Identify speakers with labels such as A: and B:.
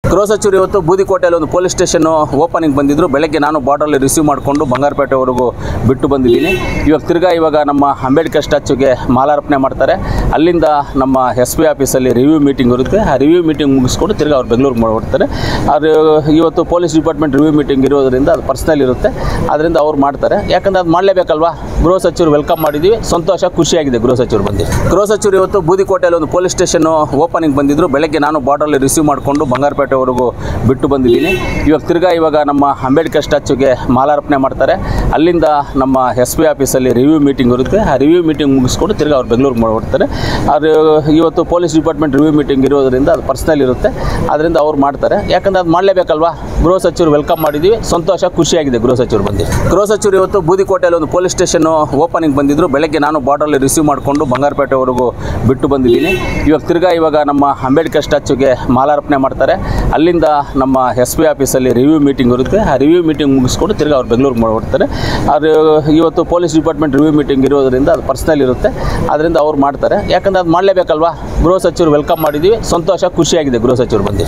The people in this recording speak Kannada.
A: ಗೃಹ ಸಚಿವರು ಇವತ್ತು ಬೂದಿಕೋಟೆಯಲ್ಲಿ ಒಂದು ಪೊಲೀಸ್ ಸ್ಟೇಷನ್ ಓಪನಿಂಗ್ ಬಂದಿದ್ದರು. ಬೆಳಗ್ಗೆ ನಾನು ಬಾರ್ಡರಲ್ಲಿ ರಿಸೀವ್ ಮಾಡಿಕೊಂಡು ಬಂಗಾರಪೇಟೆವರೆಗೂ ಬಿಟ್ಟು ಬಂದಿದ್ದೀನಿ. ಇವಾಗ ನಮ್ಮ ಅಂಬೇಡ್ಕರ್ ಸ್ಟ್ಯಾಚ್ಯೂಗೆ ಮಾಲಾರ್ಪಣೆ ಮಾಡ್ತಾರೆ. ಅಲ್ಲಿಂದ ನಮ್ಮ SP ಆಫೀಸಲ್ಲಿ ರಿವ್ಯೂ ಮೀಟಿಂಗ್ ಇರುತ್ತೆ. ಆ ರಿವ್ಯೂ ಮೀಟಿಂಗ್ ಮುಗಿಸ್ಕೊಂಡು ತಿರ್ಗಿ ಅವ್ರು ಬೆಂಗಳೂರಿಗೆ ಮಾಡ್ತಾರೆ. ಅದು ಇವತ್ತು ಪೊಲೀಸ್ ಡಿಪಾರ್ಟ್ಮೆಂಟ್ ರಿವ್ಯೂ ಮೀಟಿಂಗ್ ಇರೋದ್ರಿಂದ ಅದು ಪರ್ಸ್ನಲ್ ಇರುತ್ತೆ. ಅದರಿಂದ ಅವ್ರು ಮಾಡ್ತಾರೆ. ಯಾಕಂದರೆ ಅದು ಮಾಡಲೇಬೇಕಲ್ವಾ. ಗೃಹ ಸಚಿವರು ವೆಲ್ಕಮ್ ಮಾಡಿದ್ದೀವಿ, ಸಂತೋಷ, ಖುಷಿಯಾಗಿದೆ ಗೃಹ ಸಚಿವರು ಬಂದಿದ್ದು. ಗೃಹ ಸಚಿವರು ಇವತ್ತು ಬೂದಿಕೋಟೆಯಲ್ಲಿ ಒಂದು ಪೊಲೀಸ್ ಸ್ಟೇಷನ್ ಓಪನಿಂಗ್ ಬಂದಿದ್ದರು. ಬೆಳಗ್ಗೆ ನಾನು ಬಾರ್ಡರಲ್ಲಿ ರಿಸೀವ್ ಮಾಡಿಕೊಂಡು ಬಂಗಾರಪೇಟೆವರೆಗೂ ಬಿಟ್ಟು ಬಂದಿದ್ದೀನಿ. ಇವಾಗ ನಮ್ಮ ಅಂಬೇಡ್ಕರ್ ಸ್ಟ್ಯಾಚ್ಯೂಗೆ ಮಾಲಾರ್ಪಣೆ ಮಾಡ್ತಾರೆ. ಅಲ್ಲಿಂದ ನಮ್ಮ SP ಆಫೀಸಲ್ಲಿ ರಿವ್ಯೂ ಮೀಟಿಂಗ್ ಇರುತ್ತೆ. ಆ ರಿವ್ಯೂ ಮೀಟಿಂಗ್ ಮುಗಿಸ್ಕೊಂಡು ತಿರ್ಗಿ ಅವ್ರು ಬೆಂಗಳೂರಿಗೆ ಮಾಡ್ತಾರೆ. ಅದು ಇವತ್ತು ಪೊಲೀಸ್ ಡಿಪಾರ್ಟ್ಮೆಂಟ್ ರಿವ್ಯೂ ಮೀಟಿಂಗ್ ಇರೋದ್ರಿಂದ ಅದು ಪರ್ಸ್ನಲ್ ಇರುತ್ತೆ. ಅದರಿಂದ ಅವ್ರು ಮಾಡ್ತಾರೆ. ಯಾಕಂದರೆ ಅದು ಮಾಡಲೇಬೇಕಲ್ವಾ. ಗೃಹ ಸಚಿವರು ವೆಲ್ಕಮ್ ಮಾಡಿದ್ದೀವಿ, ಸಂತೋಷ, ಖುಷಿಯಾಗಿದೆ ಗೃಹ ಸಚಿವರು ಬಂದಿದ್ದು. ಗೃಹ ಸಚಿವರು ಇವತ್ತು ಬೂದಿಕೋಟೆಯಲ್ಲಿ ಒಂದು ಪೊಲೀಸ್ ಸ್ಟೇಷನ್ ಓಪನಿಂಗ್ ಬಂದಿದ್ದರು. ಬೆಳಗ್ಗೆ ನಾನು ಬಾರ್ಡರಲ್ಲಿ ರಿಸೀವ್ ಮಾಡಿಕೊಂಡು ಬಂಗಾರಪೇಟೆವರೆಗೂ ಬಿಟ್ಟು ಬಂದಿದ್ದೀನಿ. ಇವಾಗ ನಮ್ಮ ಅಂಬೇಡ್ಕರ್ ಸ್ಟ್ಯಾಚ್ಯೂಗೆ ಮಾಲಾರ್ಪಣೆ ಮಾಡ್ತಾರೆ. ಅಲ್ಲಿಂದ ನಮ್ಮ SP ಆಫೀಸಲ್ಲಿ ರಿವ್ಯೂ ಮೀಟಿಂಗ್ ಇರುತ್ತೆ. ಆ ರಿವ್ಯೂ ಮೀಟಿಂಗ್ ಮುಗಿಸ್ಕೊಂಡು ತಿರ್ಗಿ ಅವ್ರು ಬೆಂಗಳೂರಿಗೆ ಮಾಡ್ತಾರೆ. ಅದು ಇವತ್ತು ಪೊಲೀಸ್ ಡಿಪಾರ್ಟ್ಮೆಂಟ್ ರಿವ್ಯೂ ಮೀಟಿಂಗ್ ಇರೋದ್ರಿಂದ ಅದು ಪರ್ಸ್ನಲ್ ಇರುತ್ತೆ. ಅದರಿಂದ ಅವ್ರು ಮಾಡ್ತಾರೆ. ಯಾಕಂದರೆ ಅದು ಮಾಡಲೇಬೇಕಲ್ವಾ. ಗೃಹ ಸಚಿವರು ವೆಲ್ಕಮ್ ಮಾಡಿದ್ದೀವಿ, ಸಂತೋಷ, ಖುಷಿಯಾಗಿದೆ ಗೃಹ ಸಚಿವರು ಬಂದಿದ್ದು.